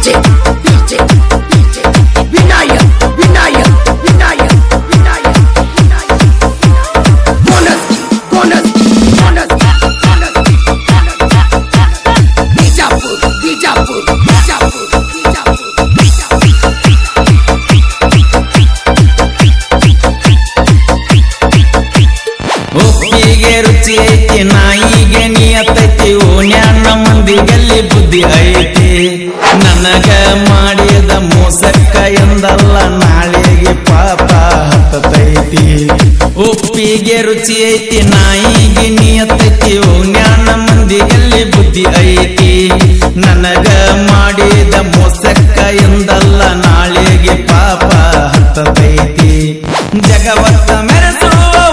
ರುಚಿ ಐತಿ ನಾಯಿಗೆ ನಿಯತೈತಿ ಓಣ್ಯಾನ ಮಂದಿಗಲ್ಲಿ ಬುದ್ಧಿ ಐತಿ ನನಗ ಮಾಡಿದ ಮೋಸಕ್ಕ ಎಂದಲ್ಲ ನಾಳೆಗೆ ಪಾಪ ಹತ್ತತೈತಿ ಉಪ್ಪಿಗೆ ರುಚಿ ಐತಿ ನಾಯಿಗೆ ನಿಯತೈತಿ ಓಣ್ಯಾನ ಮಂದಿಗಲ್ಲಿ ಬುದ್ಧಿ ಐತಿ ನನಗ ಮಾಡಿದ ಮೋಸಕ್ಕ ಎಂದಲ್ಲ ನಾಳೆಗೆ ಪಾಪ ಹತ್ತತೈತಿ ಜಗವತ್ತ ಮೆರೆಸುವ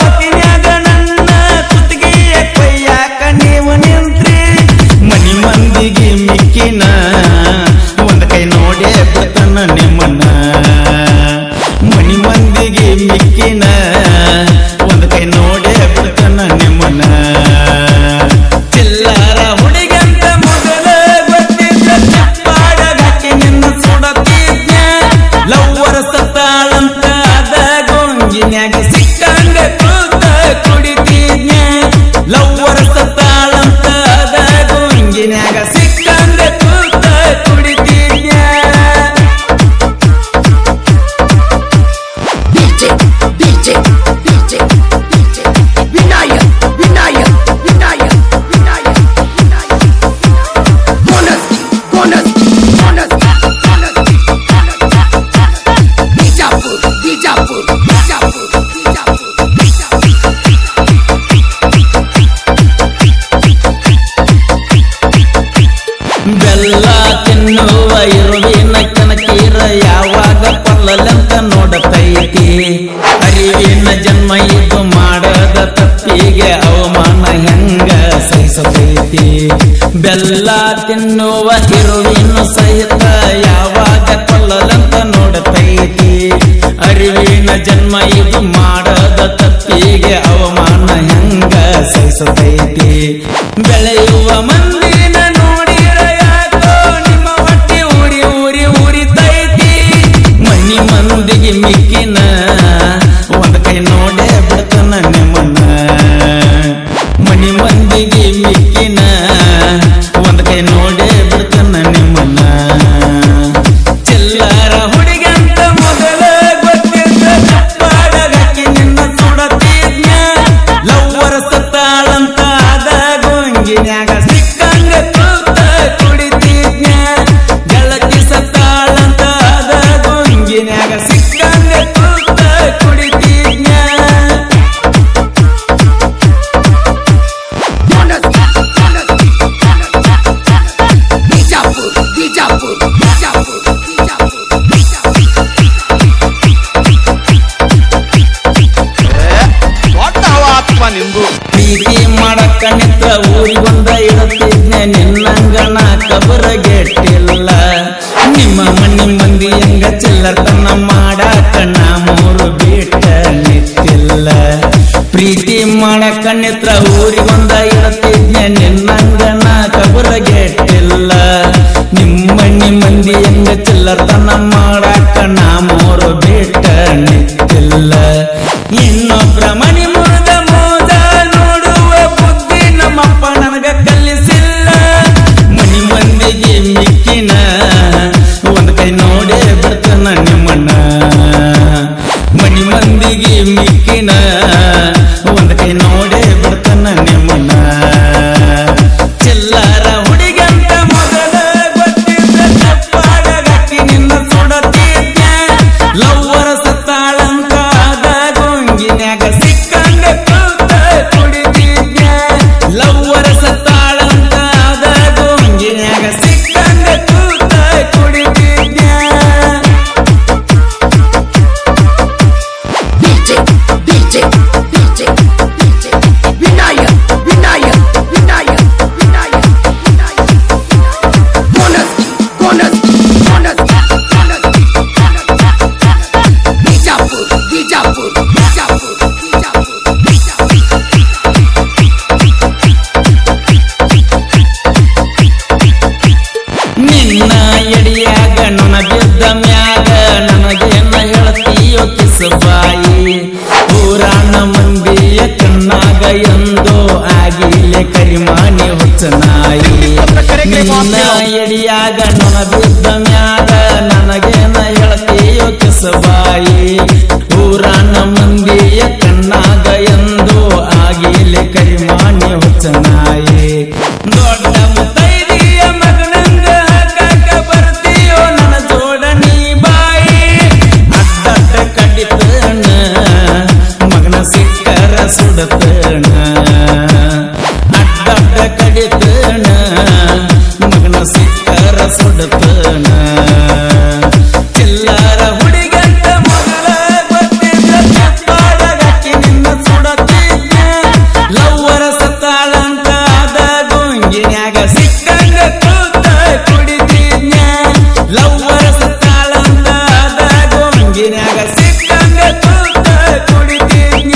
ಮಂದಿಗೆ ಮಿಕ್ಕಿನ ಒಂದ್ ಕೈ ನೋಡೇ ಬಿಡ್ತಾನ ನಿಮ್ಮನ್ನ ಮನಿ ಮಂದಿಗೆ ಮಿಕ್ಕಿನ ಒಂದ್ ಕೈ ನೋಡೇ ಬಿಡ್ತಾನ ನಿಮ್ಮನ್ನ ಚಿಲ್ಲರ ಹುಡುಗಂತ ಮೊದಲ ಗೊತ್ತಿದ್ದ ಚಪ್ಪಾಡಗಾಕಿ ನಿನ್ನ ಸುಡತಿದ್ನ ಲವ್ವರ ಸತ್ತಾಳಂತ ಅದ ಗೊಂಗಿನ್ಯಾಗ ಸಿಕ್ಕಂಗ ಕೂತ ಕುಡಿತಿದ್ನ ಲವ್ವರ ಸತ್ತಾಳಂತ ಅದ ಗೊಂಗಿನ್ಯಾಗ ಸಿಕ್ಕಂಗ ಕೂತ ಕುಡಿತಿದ್ನ ಬೆಲ್ಲ ತಿನ್ನುವ ಇರುವಿನ ಕನಕೀರ ಯಾವಾಗ ಪಲ್ಲಂತ ನೋಡತೈತಿ ಅರಿವಿನ ಜನ್ಮ ಇದು ಮಾಡದ ತಪ್ಪಿಗೆ ಅವಮಾನ ಹೆಂಗ ಸಹಿಸತೈತಿ ಬೆಲ್ಲ ತಿನ್ನುವ ಇರುವಿನ ಸಹಿತ ಯಾವಾಗ ಪಲ್ಲಂತ ನೋಡತೈತಿ ಅರಿವಿನ ಜನ್ಮ ಇದು ಮಾಡದ ತಪ್ಪಿಗೆ ಅವಮಾನ ಹೆಂಗ ಸಹಿಸತೈತಿ ಬೆಳೆಯುವ ಮಂದಿನ ನೋಡಿರ ಯಾಕೋ ನಿಮ್ಮ ಹೊಟ್ಟೆ ಊರಿ ಊರಿ ಊರಿತೈತಿ ಮನಿ ಮಂದಿಗೆ ಮಿಕ್ಕಿನ ಒಂದ್ ಕೈ ನೋಡೇ ಬಿಡ್ತಾನ ನಿಮ್ಮನ್ನ ಮನಿ ಮಂದಿಗೆ ಮಿಕ್ಕಿನ ಒಂದ್ ಕೈ ನೋಡೇ ಬಿಡ್ತಾನ ನಿಮ್ಮನ್ನ ಚಿಲ್ಲರ ಹುಡುಗಂತ ಮೊದಲ ಗೊತ್ತಿದ್ದ ಚಪ್ಪಾಡಗಾಕಿ ನಿನ್ನ ಸುಡತಿದ್ನ ಲವ್ವರ ಸತ್ತಾಳಂತ ಅದ ಗೊಂಗಿನ್ಯಾಗ ಸಿಕ್ಕಂಗ ಕೂತ ಕುಡಿತಿದ್ನ ಗೆಳತಿ ಸತ್ತಾಳಂತ ಅದ ಗೊಂಗಿನ್ಯಾಗ ಸಿಕ್ಕಂಗ ಕೂತ ಕುಡಿತಿದ್ನ ಪ್ರೀತಿ ಮಾಡಕ್ಕ ನಿತ್ರ ಊರಿಗೊಂದ ಇಡತಿದ್ನ ನಿನ್ನಂಗನ ಕಬರಗೆಟ್ಟಿಲ್ಲ ನಿಮ್ಮ ಮನಿ ಮಂದಿ ಹೆಂಗ ಚಿಲ್ಲರ್ತನ ಮಾಡಾಕ ನಾ ಮೂರು ಬಿಟ್ಟ ನಿತ್ತಿಲ್ಲ ಪ್ರೀತಿ ಮಾಡಕ್ಕ ನಿತ್ರ ಊರಿಗೊಂದ ಇಡತಿದ್ನ ನಿನ್ನಂಗನ ಕಬರಗೆಟ್ಟಿಲ್ಲ ನಿಮ್ಮ ಮನಿ ಮಂದಿ ಹೆಂಗ ಚಿಲ್ಲರ್ತನ ಮಾಡಾಕ ನಾ ಮೂರು ಬಿಟ್ಟ ನಿತ್ತಿಲ್ಲ ಇನ್ನೊಬ್ರ ಮನಿ ಮುರಿದ ಮೋದ ನೋಡುವ ಬುದ್ಧಿ ನಮ್ಮಪ್ಪ ನನಗ ಕಲಿಸಿಲ್ಲ ಮನಿ ಮಂದಿಗೆ ಮಿಕ್ಕಿನ ಒಂದ್ ಕೈ ನೋಡೇ ಬಿಡ್ತಾನ ನಿಮ್ಮನ್ನ ಮನಿ ಮಂದಿಗೆ ಮಿಕ್ಕಿನ ಒಂದ್ ಕೈ ನೋಡೇ ಬಿಡ್ತಾನ ನಿಮ್ಮನ್ನ ಚಿಲ್ಲರ ಹುಡುಗಂತ ಮೊದಲ ಗೊತ್ತಿದ್ದ ನಿನ್ನ ಎಡಿಯಾಗ ನನ ಬಿದ್ದ ಮ್ಯಾಗ ನನಗೇನ ಹೇಳ್ತೀಯೋ ಕಿಸಬಾಯಿ ಊರನ ಮಂದಿಯ ಕಣ್ಣಾಗ ಎಂದು ಆಗಿಲೆ ಕರಿಮಾನ್ಯ ಹುಚ್ಚನಾಯಿ ದೊಡ್ಡ ಮುತ್ತೈದೆಯ ಮಗನಂಗ ಹಾಕಾಕ ಬರ್ತೀಯೋ ನನ್ನ ಜೋಡಣಿ ಬಾಯಿ ಅಡ್ಡಡ್ಡ ಕಡಿತಣ ಮಗನ ಸಿಕ್ಕರ ಸುಡತಣ ಅಡ್ಡಡ್ಡ ಕಡಿತಣ ಮಗನ ಸಿಕ್ಕರ ಸುಡತಣ ಚಿಲ್ಲರ ಹುಡುಗಂತ ಮೊದಲ ಗೊತ್ತಿದ್ದ ಚಪ್ಪಾಡಗಾಕಿ ನಿನ್ನ ಸುಡತಿದ್ದ ಲವ್ವರ ಸತ್ತಾಳಂತ ಅದ ಗೊಂಗಿನ್ಯಾಗ ಸಿಕ್ಕಂಗ ಕೂತ ಕುಡಿತಿದ್ನ ಲವ್ವರ ಸತ್ತಾಳಂತ ಅದ ಗೊಂಗಿನ್ಯಾಗ ಸಿಕ್ಕಂಗ ಕೂತ ಕುಡಿತಿದ್ನ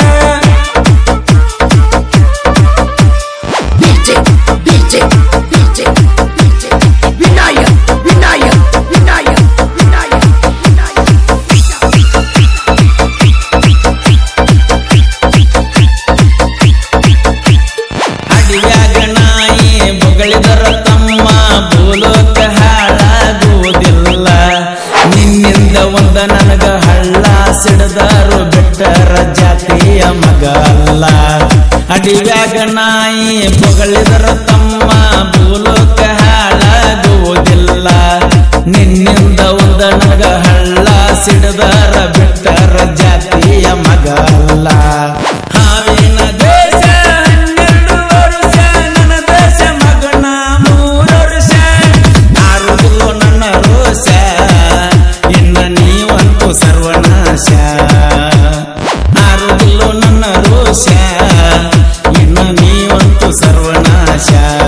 ಅಡಿಯಾಗ ನಾಯಿ ಬೊಗಳಿದರ ತಮ್ಮ ಭೂಲೋಕ ಹಾಳಾಗುವುದಿಲ್ಲ ನಿನ್ನಿಂದ ಒಂದ ನನಗ ಹಳ್ಳ ಸಿಡದಾರು ಬೆಟ್ಟರ ಜಾತಿಯ ಮಗ ಅಲ್ಲ ಅಡಿಯಾಗ ನಾಯಿ ಬೊಗಳಿದರ ತಮ್ಮ ಭೂಲೋಕ ಹಾಳಾಗುವುದಿಲ್ಲ ನಿನ್ನಿಂದ ಒಂದ ನನಗ ಹಳ್ಳ ಸಿಡದಾರ ಬೆಟ್ಟರ ಜಾತಿಯ ಮಗ ಅಲ್ಲ ಹಾವಿನ ದೇಶ 12 ವರ್ಷ ನನ್ನ ದೇಶ ಮಗನ 3 ವರ್ಷ ಆರುದಿಲ್ಲೋ ನನ್ನ ರೋಷ ಇನ್ನ ನೀವಂತೂ ಸರ್ವನಾಶ ಆರುದಿಲ್ಲೋ ನನ್ನ ರೋಷ ಇನ್ನ ನೀವಂತೂ ಸರ್ವನಾಶ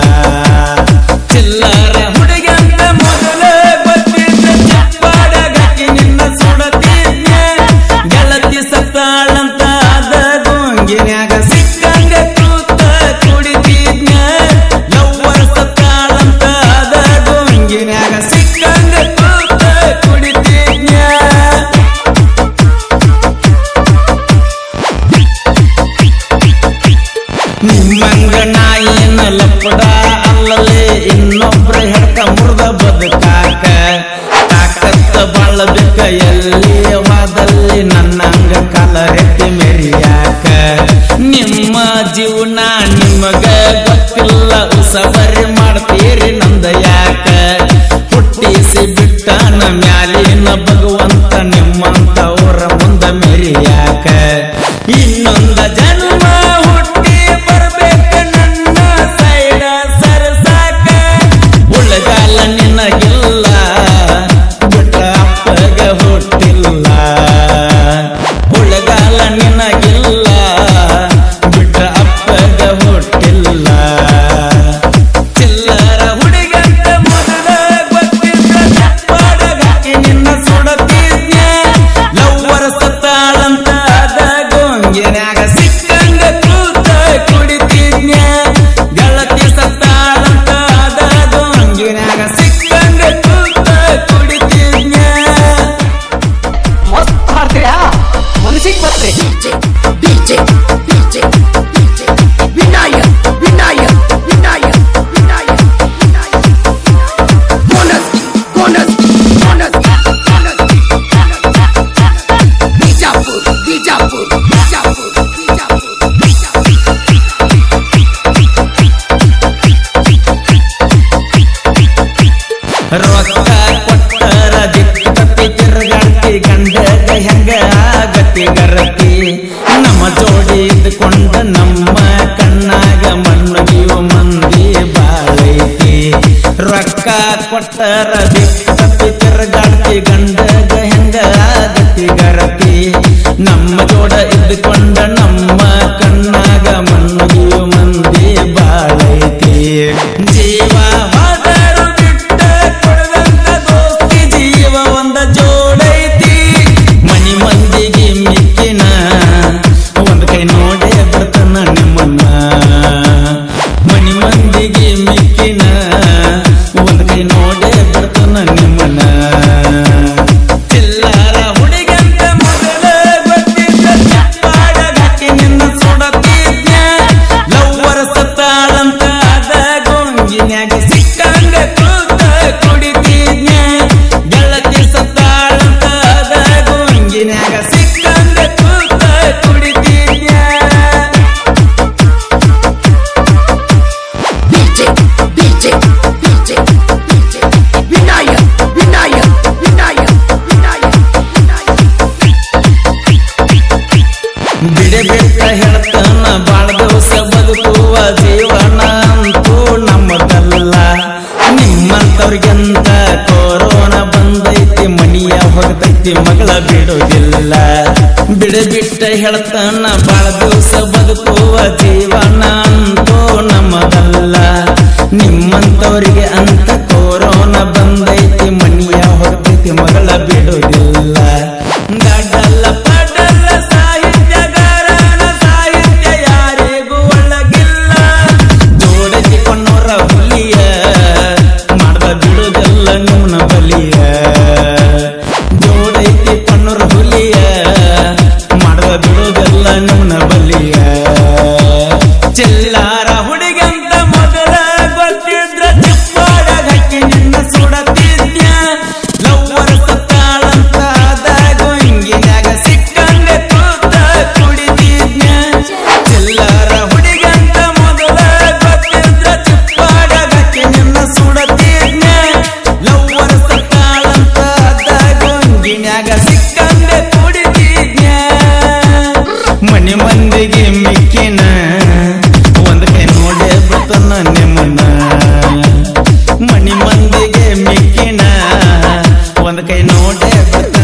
ಚಿಲ್ಲರ ಹುಡುಗಂತ ಮೊದಲ ಗೊತ್ತಿದ್ದ ಚಪ್ಪಾಡಗಾಕಿ ನಿನ್ನ ಸುಡತಿದ್ನ ಗೆಳತಿ ಸತ್ತಾಳಂತ ಅದ ಗೊಂಗಿನ್ಯಾಗ ಸಿಕ್ಕಂಗ ಕೂತ ಕುಡಿತಿದ್ನ ಲವ್ವರ ಸತ್ತಾಳಂತ ಅದ ಗೊಂಗಿನ್ಯಾಗ ಸಿಕ್ಕಂಗ ಕೂತ ಕುಡಿತಿದ್ನ ನಿಮ್ಮಂಗ ನಾಯಿನ ಲಪ್ಪಡ ಅಲ್ಲಲೇ ಇನ್ನೊಬ್ರ ಹೆಡ್ಕ ಮುರ್ದ ಬದುಕಾಕ ತಾಕತ್ತ ಬಾಳಬೇಕ ಎಲ್ಲಿ ವಾದಲ್ಲಿ ನನ್ನಂಗ ಕಾಲರೆತ್ತಿ ಮೆರಿಯಾಕ ನಿಮ್ಮ ಜೀವನ ನಿಮಗ ಗೊತ್ತಿಲ್ಲ ಉಸಬರಿ ಮಾಡ್ತೀರಿ ನಂದ ಯಾಕ ಹುಟ್ಟಿಸಿ ಬಿಟ್ಟನ ಮ್ಯಾಲಿನ ಭಗವಂತ ನಿಮ್ಮಂತವರ ಮುಂದ ಮೆರಿಯಾಕ ಇನ್ನೊಂದ ಜನ್ಮ ಹುಟ್ಟಿ ಬರ್ಬೇಕ ನನ್ನ ಸೈಡ ಸರಸಾಕ ಉಳಗಾಲ ನಿನಗಿಲ್ಲ ಬಿಟ್ಟ ಅಪ್ಪಗ ಹುಟ್ಟಿಲ್ಲ ಉಳಗಾಲ ನಿನಗಿಲ್ಲ ಬಿಟ್ಟ ಅಪ್ಪಗ ಹುಟ್ಟಿಲ್ಲ ಚಿಲ್ಲರ ಹುಡುಗಂತ ಮೊದಲ ಗೊತ್ತಿದ್ದ ಚಪ್ಪಾಡಗಾಕಿ ನಿನ್ನ ಸುಡತಿದ್ನ ಲವ್ವರ ಸತ್ತಾಳಂತ ಅದ ಗೊಂಗಿನ್ಯಾಗ ಸಿಕ್ಕಂಗ ಕೂತ ಕುಡಿತಿದ್ನ ಗೆಳತಿ ಸತ್ತಾಳಂತ ಅದ ಗೊಂಗಿನ್ಯಾಗ ಸಿಕ್ಕಂಗ ಕೂತ ಕುಡಿತಿದ್ನ ಮಸ್ತ್ ಹಾಡ್ತೀರಾ ಮನಸ್ಸಿಗೆ ಬರ್ತೇ ರೊಕ್ಕ ಕೊಟ್ಟರ ದಿಕ್ಕಿ ತಿರ್ಗಾಡ್ತಿ ಗಂಡಗ ಹೆಂಗ ಆಗತಿ ಗರತಿ ನಮ್ಮ ಜೋಡಿ ಇದ್ಕೊಂಡ ನಮ್ಮ ಕಣ್ಣಾಗ ಮಣ್ಣಗಿಯು ಮಂದಿ ಬಾಳೈತಿ ರೊಕ್ಕ ಕೊಟ್ಟರ ದಿಕ್ಕಿ ತಿರ್ಗಾಡ್ತಿ ಗಂಡಗ ಹೆಂಗ ಆಗತಿ ಗರತಿ ನಮ್ಮ ಜೋಡ ಇದ್ಕೊಂಡ ನಮ್ಮ ಕಣ್ಣಾಗ ಮಣ್ಣಗಿಯು ಮಂದಿ ಬಾಳೈತಿ ಜೀವ ಹೋದರು ಬಿಟ್ಟ ಕೊಡದಂತ ದೋಸ್ತಿ ಜೀವ ಒಂದ ಜೋಡೈತಿ ಮನಿ ಮಂದಿಗೆ ಮಿಕ್ಕಿನ ಒಂದ್ ಕೈ ನೋಡೇ ಬರ್ತನ ನಿಮ್ಮನ್ನ ಮನಿ ಮಂದಿಗೆ ಮಿಕ್ಕಿನ ಒಂದ್ ಕೈ ನೋಡೇ ಬರ್ತನ ನಿಮ್ಮನ್ನ ಚಿಲ್ಲರ ಹುಡುಗಂತ ಮೊದಲ ಗೊತ್ತಿದ್ದ ಚಪ್ಪಾಡಗಾಕಿ ನಿನ್ನ ಸುಡತಿ ನಿಮ್ಮಂತವ್ರಿಗಂತ ಕೊರೋನಾ ಬಂದೈತಿ ಮನಿಯ ಹೋಗ್ತೈತಿ ಮಗಳ ಬಿಡುವುದಿಲ್ಲ ಬಿಟ್ಟ ಹೇಳ್ತಾನ ಬಾಳ ದಿವಸ ಬದುಕುವ ಜೀವನ ಅಂತೂ ನಮ್ಮದಲ್ಲ ನಿಮ್ಮಂತವ್ರಿಗೆ ಅಂತ ಕೊರೋನಾ ಬಂದೈತಿ ಮನಿಯ ಹೋಗ್ತೈತಿ ಮಗಳ ಬಿಡುವುದಿಲ್ಲ ಗಡ್ಡಲ್ಲ ಪಡಲ್ಲ ಸಾಹಿತ್ಯಗಾರನ ಸಾಹಿತ್ಯ ಯಾರಿಗೂ ಒಳಗಿಲ್ಲ ಜೋಡತಿ ಕೊನ್ನೋರ ಹುಲಿಯ ಮಾಡ್ದ ಬಿಡುವುದಿಲ್ಲ ನಿಮ್ಮನ ಬಲಿಯ ಜೋಡೈತಿ ಕೊನ್ನೋರ ಹುಲಿಯ ಮಾಡ್ದ ಬಿಡುವುದಿಲ್ಲ ನಿಮ್ಮನ ಬಲಿಯ ಚಿಲ್ಲಾರ ಹುಡುಗಂತ ಮೊದಲ ಗೊತ್ತಿದ್ರ ಚಿಪ್ಪಾಡ ಹಕ್ಕಿ ನಿನ್ನ ಸುಡತಿದ್ಯ ಲವ್ವರ ಸತ್ತಾಳಂತ ಆದಾಗೋ ಹಿಂಗಿನ್ಯಾಗ ಸಿಕ್ಕಂಗೆ ತೂತ ಕುಡಿತಿದ್ಯ ಚಿಲ್ಲಾರ ಹುಡುಗಂತ ಮೊದಲ ಗೊತ್ತಿದ್ರ ಚಿಪ್ಪಾಡ ಹಕ್ಕಿ ನಿನ್ನ ಸುಡತಿದ್ಯ ಲವ್ವರ ಸತ್ತಾಳಂತ ಆದಾಗೋ ಹಿಂಗಿನ್ಯಾಗ ಸಿಕ್ಕಂಗೆ ಕುಡಿತಿದ್ಯ ಮನೆ ಮಂದಿಗೆ ಮಿಕ್ಕಿನ ಒಂದ್ ಕೈ ನೋಡೇ ಬರ್ತನ ನಿಮ್ಮನ್ನ ಮನಿ ಮಂದಿಗೆ ಮಿಕ್ಕಿನ ಒಂದ್ ಕೈ ನೋಡೇ ಬರ್ತನ